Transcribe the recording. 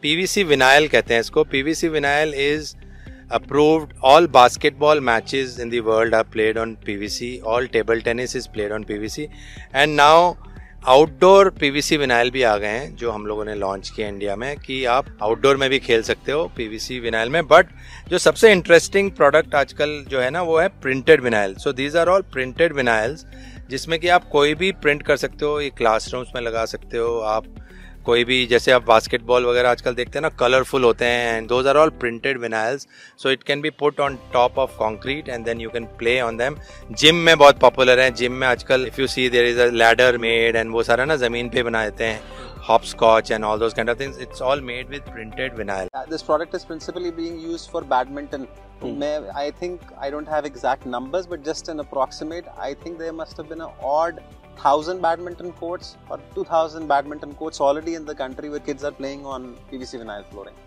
PVC vinyl कहते हैं इसको. PVC vinyl is approved. All basketball matches in the world are played on PVC. All table tennis is played on PVC. And now outdoor PVC vinyl भी आ गए हैं जो हम लोगों ने लॉन्च किया इंडिया में कि आप आउटडोर में भी खेल सकते हो PVC विनाइल में. बट जो सबसे इंटरेस्टिंग प्रोडक्ट आजकल जो है ना वो है printed vinyl. So these are all printed vinyls जिसमें कि आप कोई भी प्रिंट कर सकते हो. ये क्लासरूम्स में लगा सकते हो आप. कोई भी जैसे आप बास्केटबॉल वगैरह आजकल देखते हैं ना कलरफुल होते हैं. And those are all printed vinyls. So it can be put on top of concrete and then you can play on them. Gym में बहुत पॉपुलर है. जिम में आजकल if you see there is a ladder made and वो सारा ना जमीन पे बना देते हैं. hopscotch and all those kind of things, it's all made with printed vinyl. This product is principally being used for badminton. I think, I don't have exact numbers, but just an approximate, I think there must have been an odd 1,000 badminton courts or 2,000 badminton courts already in the country where kids are playing on PVC vinyl flooring.